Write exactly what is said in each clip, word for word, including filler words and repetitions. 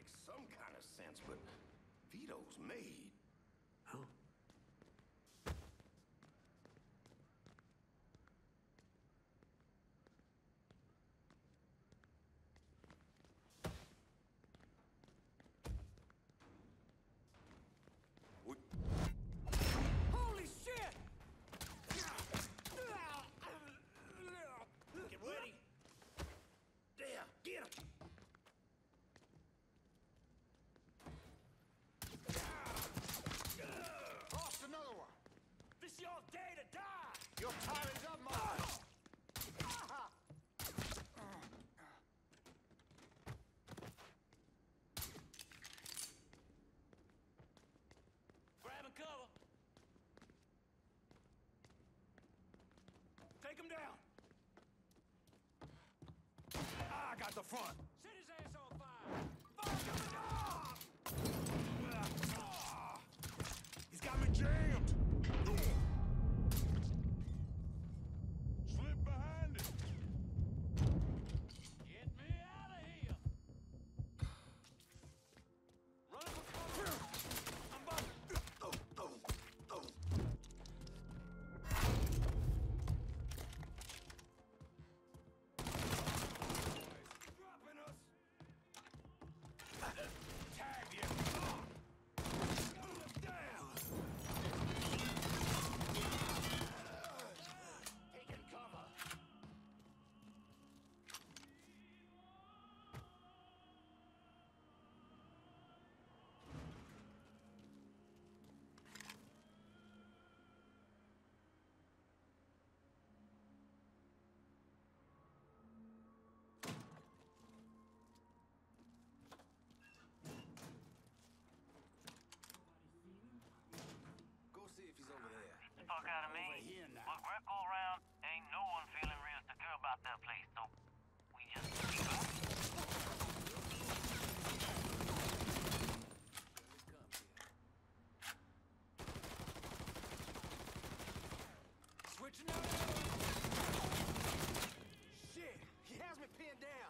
makes some kind of sense, but Vito's maid. Huh? What? Holy shit! Get ready! There, get him! Lost another one! This your day to die! Your time is up, Mark! Grab and cover! Take him down! I got the front! Set his ass on fire! Fire coming down! He's got me jammed! Slip behind it! Get me out of here! Run for cover! I'm about to... Oh, oh, oh. Dropping us! Tag you! Gun him down! Taking cover! Go see if he's over there. Fuck out of me. Over here now. Look, Greco around, ain't no one feeling real secure about that place, so we just keep going. Switching out! Shit! He has me pinned down!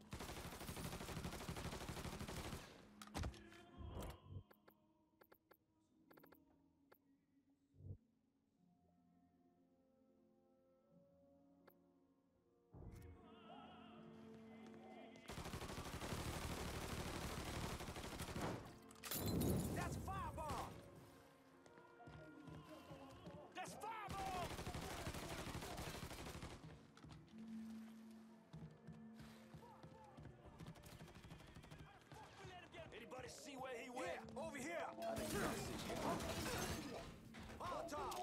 That's a fireball! That's fireball! Anybody see where he went? Yeah, over here! I think you Molotov!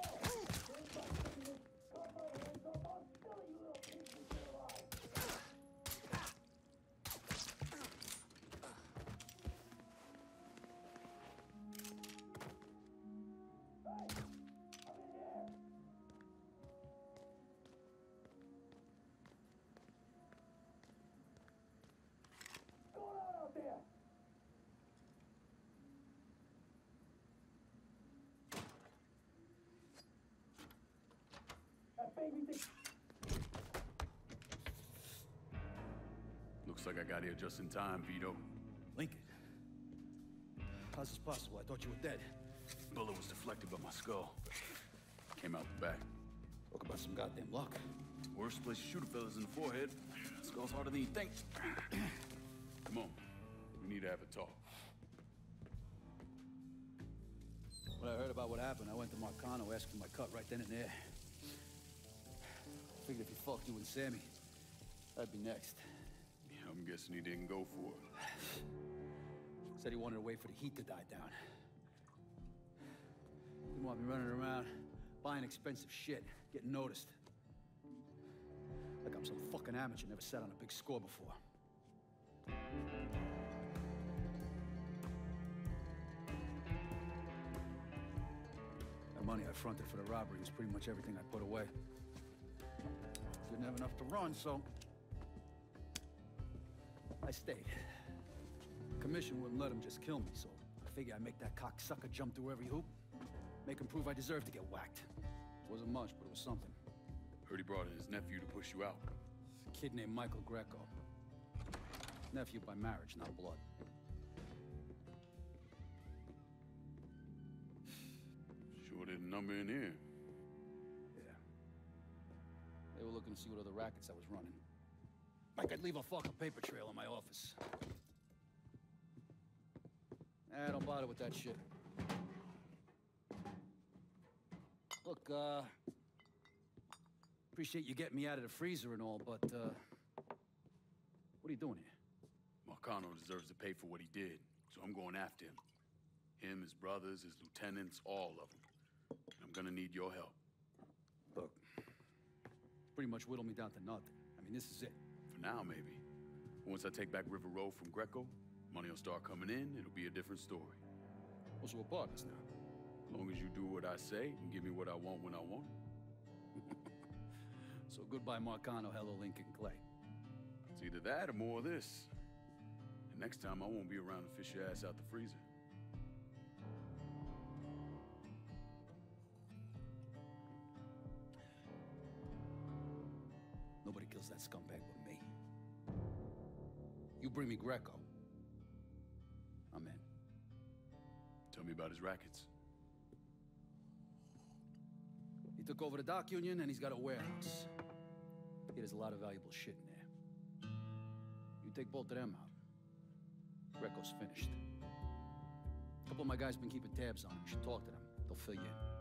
Looks like I got here just in time, Vito. Lincoln. How's this possible? I thought you were dead. Bullet was deflected by my skull. Came out the back. Talk about some goddamn luck. Worst place to shoot a fella's in the forehead. Skull's harder than you think. Come on. We need to have a talk. When I heard about what happened, I went to Marcano, asked for my cut right then and there. Figured if he fucked you and Sammy, I'd be next. Yeah, I'm guessing he didn't go for it. Said he wanted to wait for the heat to die down. Didn't want me running around, buying expensive shit, getting noticed. Like I'm some fucking amateur, never sat on a big score before. The money I fronted for the robbery was pretty much everything I put away. Didn't have enough to run, so I stayed. Commission wouldn't let him just kill me, so I figured I'd make that cocksucker jump through every hoop. Make him prove I deserve to get whacked. It wasn't much, but it was something. Heard he brought in his nephew to push you out. A kid named Michael Greco. Nephew by marriage, not blood. there's a number in here. Yeah. They were looking to see what other rackets I was running. Like I'd leave a fucking paper trail in my office. Eh, don't bother with that shit. Look, uh... appreciate you getting me out of the freezer and all, but, uh... what are you doing here? Marcano deserves to pay for what he did, so I'm going after him. Him, his brothers, his lieutenants, all of them. And I'm gonna need your help. Look, pretty much whittle me down to nothing. I mean, this is it. For now, maybe. Once I take back River Road from Greco, money will start coming in, it'll be a different story. Also, we're partners now. As long as you do what I say and give me what I want when I want it. So goodbye, Marcano, hello, Lincoln Clay. It's either that or more of this. And next time, I won't be around to fish your ass out the freezer. Nobody kills that scumbag with me. You bring me Greco. I'm in. Tell me about his rackets. He took over the dock union and he's got a warehouse. He has a lot of valuable shit in there. You take both of them out. Greco's finished. A couple of my guys been keeping tabs on him. You should talk to them. They'll fill you in.